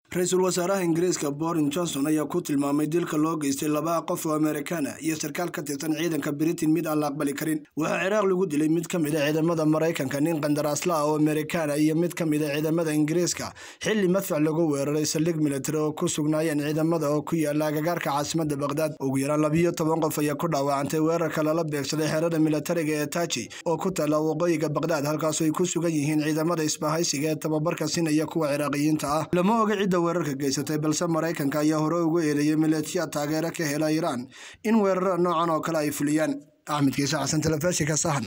Ra'iisul Wasaaraha Ingiriiska Boris Johnson ayaa ku tilmaamay dilka loo geystay laba qof oo Amerikaan ah iyo sarkaal ka tirsan ciidanka Britain mid aan la aqbali karin. Waxa Ciraaq lagu dilay mid ka mid ah ciidamada Mareykanka nin qandaraasla ah oo Amerikaan ah iyo mid ka mid ah ciidamada Ingiriiska xilli madfac lagu weeraray saldhig military oo ku sugnaayeen ciidamada oo ku yaala agagaarka caasimadda Baghdad. Ugu yaraan 12 qof ayaa ku dhaawacantay weerarka lala beegsaday xerada militariga ee Taji oo ku taala waqooyiga Baghdad halkaas oo ay ku sugan yihiin ciidamada isbahaysiga ee tababarka siinaya kuwa Ciraaqiyiinta ah. Lama oga cid weerarka geysatay balse Mareykanka ayaa hore ugu eedeeyay militariga taageero ka helay Iran in weerar noocan oo kale ay fuliyaan. Ahmed Kiisa Xasan, Telefishinka Sahan.